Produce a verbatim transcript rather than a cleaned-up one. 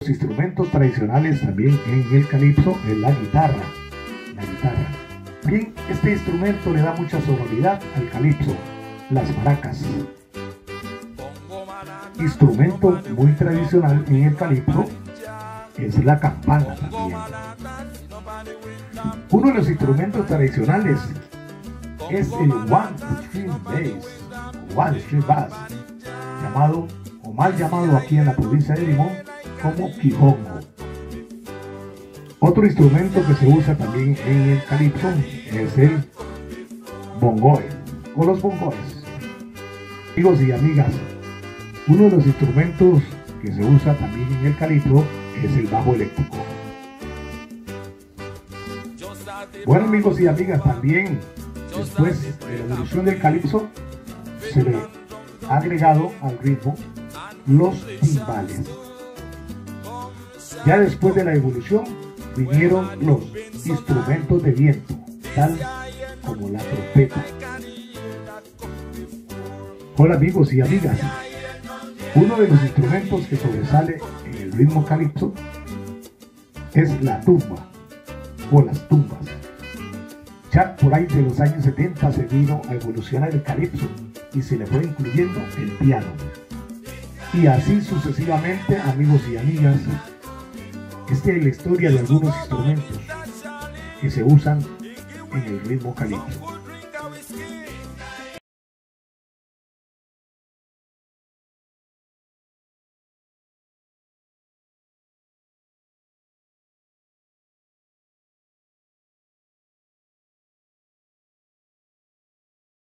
los instrumentos tradicionales también en el calipso es la guitarra. La guitarra. Bien, este instrumento le da mucha sonoridad al calipso. Las maracas. Instrumento muy tradicional en el calipso es la campana también. Uno de los instrumentos tradicionales es el one string bass, one string bass, llamado o mal llamado aquí en la provincia de Limón como quijongo. Otro instrumento que se usa también en el calipso es el bongoe o los bongoes. Amigos y amigas, uno de los instrumentos que se usa también en el calipso es el bajo eléctrico. Bueno, amigos y amigas, también después de la evolución del calipso se le ha agregado al ritmo los timbales. Ya después de la evolución vinieron los instrumentos de viento, tal como la trompeta. Hola amigos y amigas, uno de los instrumentos que sobresale en el ritmo calipso es la tumba o las tumbas. Ya por ahí de los años setenta se vino a evolucionar el calipso y se le fue incluyendo el piano. Y así sucesivamente, amigos y amigas. Esta es la historia de algunos instrumentos que se usan en el ritmo calipso.